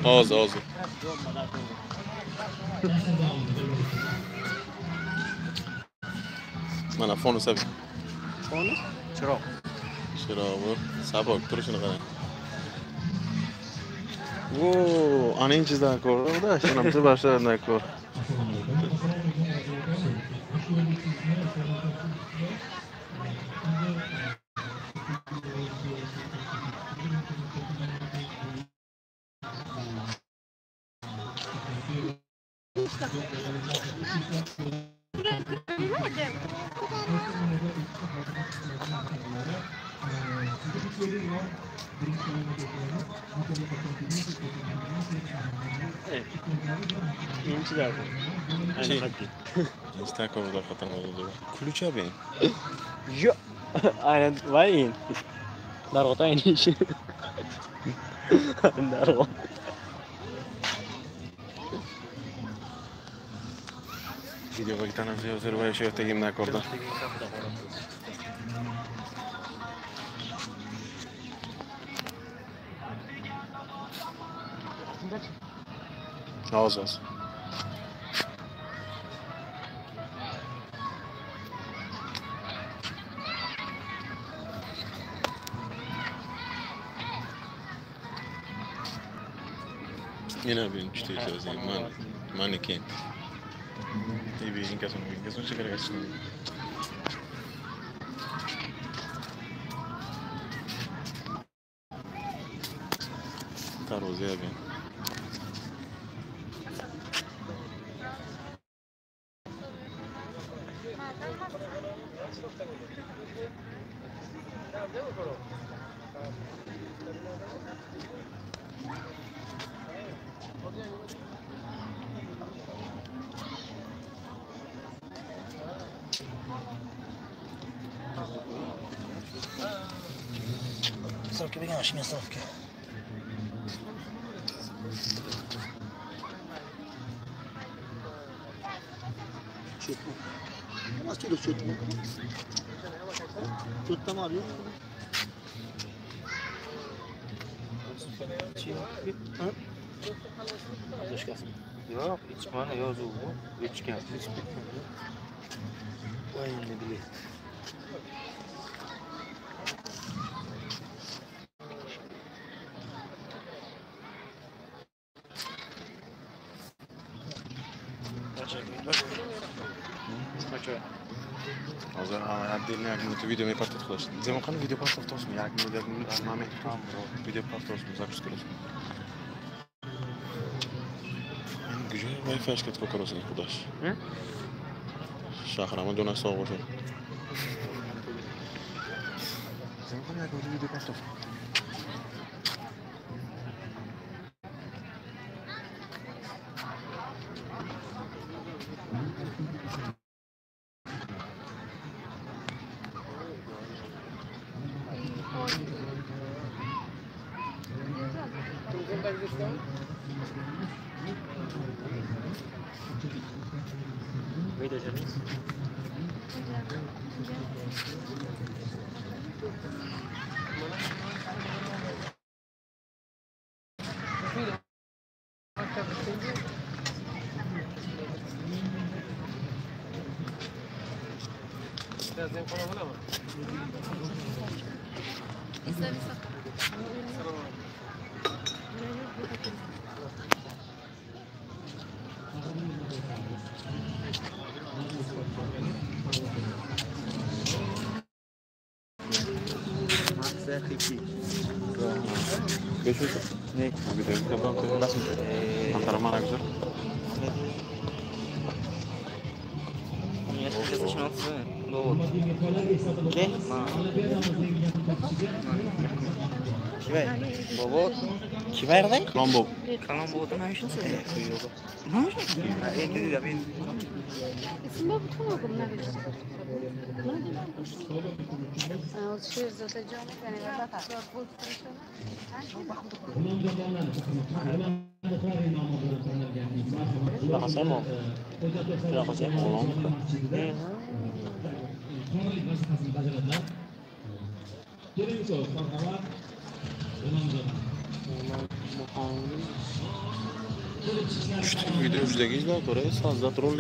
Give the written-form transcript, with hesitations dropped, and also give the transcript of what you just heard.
Ağzı. Mana fonus abi. Fonus? Chiroq. Sabok turishini qarang. Во, ancha d'accord, да, shunam barcha d'accord. Inchi d'accord. Ayni qat'iy. Incha d'accord xatarli. Ключ abi. Yo'q. Aynan vayin. Darg'ot ayni ishi. Darg'ot. Videoga tanasi yozib va shu yerda kimni akorda. Ağzı. Yine bir işte yazayım. Mannequin. İyi bir inkasını çıkaracaksın. Taroz abi. Stavky vygáš mě stavky. Çötme. Nasıl çötme? Çötme. Çötme mi arıyor? Başkası. Yo'q, hech mana yozuv bu. Hechgan. Vay ne bileyim. Hozir отдельно yakni video me partot qilish. Demo qani video partot to'smi? Yakni moment video partot запуск qilish. Men güzel Wi-Fi shkat ko'rasizlar xudosh. Shahrama jo'nash sog' o'sha. Demo qani yakni video partot. Video çekiyoruz. Beşik. Ne? Gidelim tabii. Nasıl? Antrenman ne güzel. Universitet şansı. Doğru. Ne? Kivay. Baba. Kivay nerede? Kolombo. Kolombo'da ne işin sen? Ne işin? Eğitim de ben. اسمه بتوما قمنا بالشيء الشيء زوجة جامع يعني بدأت صور بود La hacemos. La hacemos. Video juda gizli, ko'ra, so'zda